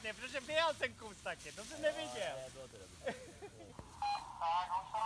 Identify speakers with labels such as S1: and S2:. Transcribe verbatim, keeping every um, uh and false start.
S1: špatně, protože vyjel ten kus taky, to jsem neviděl.
S2: Ne, bylo to dobrý.